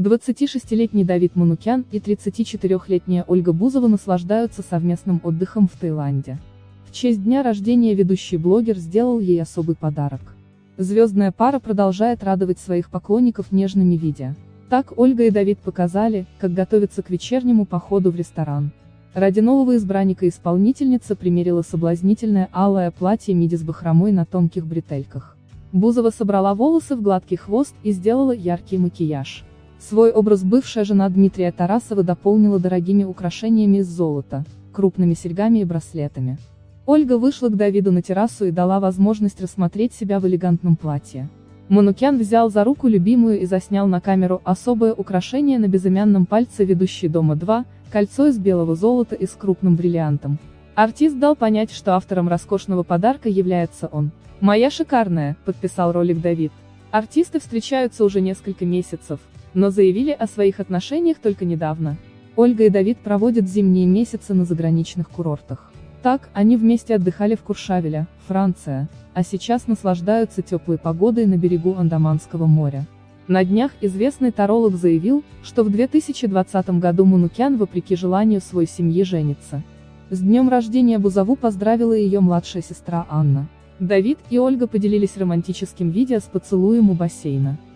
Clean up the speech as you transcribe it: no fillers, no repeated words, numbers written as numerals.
26-летний Давид Манукян и 34-летняя Ольга Бузова наслаждаются совместным отдыхом в Таиланде. В честь дня рождения ведущий блогер сделал ей особый подарок. Звездная пара продолжает радовать своих поклонников нежными видео. Так Ольга и Давид показали, как готовятся к вечернему походу в ресторан. Ради нового избранника исполнительница примерила соблазнительное алое платье миди с бахромой на тонких бретельках. Бузова собрала волосы в гладкий хвост и сделала яркий макияж. Свой образ бывшая жена Дмитрия Тарасова дополнила дорогими украшениями из золота, крупными серьгами и браслетами. Ольга вышла к Давиду на террасу и дала возможность рассмотреть себя в элегантном платье. Манукян взял за руку любимую и заснял на камеру особое украшение на безымянном пальце ведущей Дома-2, кольцо из белого золота и с крупным бриллиантом. Артист дал понять, что автором роскошного подарка является он. «Моя шикарная», — подписал ролик Давид. Артисты встречаются уже несколько месяцев, но заявили о своих отношениях только недавно. Ольга и Давид проводят зимние месяцы на заграничных курортах. Так, они вместе отдыхали в Куршавеле, Франция, а сейчас наслаждаются теплой погодой на берегу Андаманского моря. На днях известный таролог заявил, что в 2020 году Манукян вопреки желанию своей семьи женится. С днем рождения Бузову поздравила ее младшая сестра Анна. Давид и Ольга поделились романтическим видео с поцелуем у бассейна.